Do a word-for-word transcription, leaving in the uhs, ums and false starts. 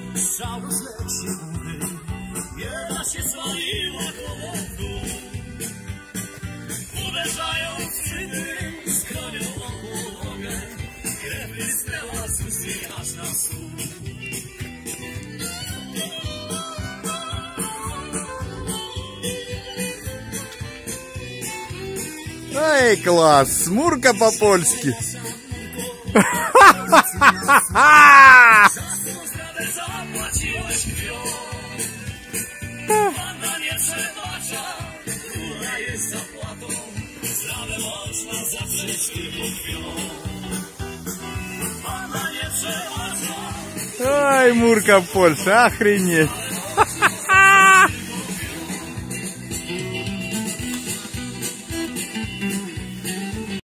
Szał zleci góry, jedna się zwaliła głową w dół. Uderzając przy tym, skronią o podłogę, krew wystęła z ust jej aż na stół. Эй, класс! Смурка по-польски! Ай, Мурка Польша, охренеть!